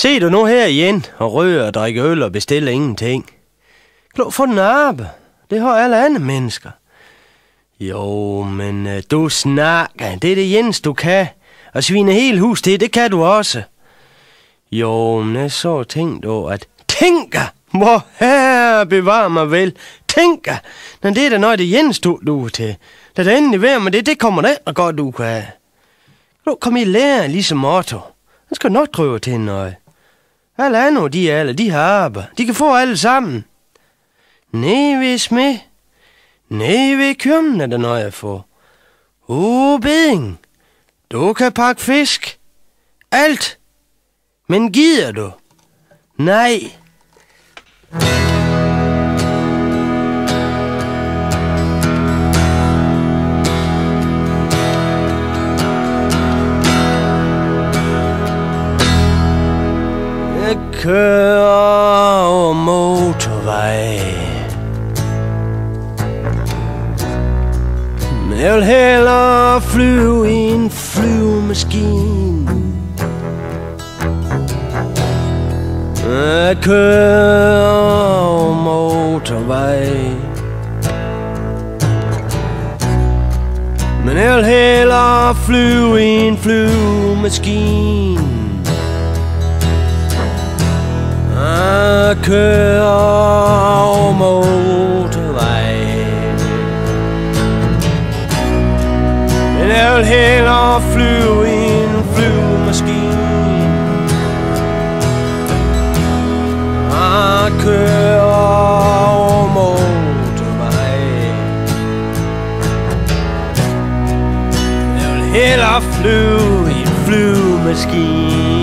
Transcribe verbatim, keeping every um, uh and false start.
Se du nu her igen og rører og drikker øl og bestiller ingenting. Klog for den arbejde. Det har alle andre mennesker. Jo, men uh, du snakker. Det er det eneste, du kan. Og svine hele hus til, det kan du også. Jo, men jeg så tænkt over, at tænker, hvor herre bevar mig vel. Tænker, men det er da noget, det eneste, du, du er til. Da det endelig værd med det, det kommer da og godt, du kan. Nu kom I lære ligesom Otto. Han skal nok prøve til noget. Alle andre, de alle, de har arbejde. De kan få alle sammen. Nej, hvis med. Nej, ved kømmen er der noget at få. Uh, beding. Du kan pakke fisk. Alt. Men gider du? Nej. Jeg kører over motorvej. Men jeg vil hellere flyve i en flyvemaskine. Jeg kører over motorvej. Men jeg vil hellere flyve i en flyvemaskine. Jeg kører over motorvej. Men jeg vil hellere flyve i en flyvemaskine. Jeg kører over motorvej. Jeg vil hellere flyve i en flyvemaskine.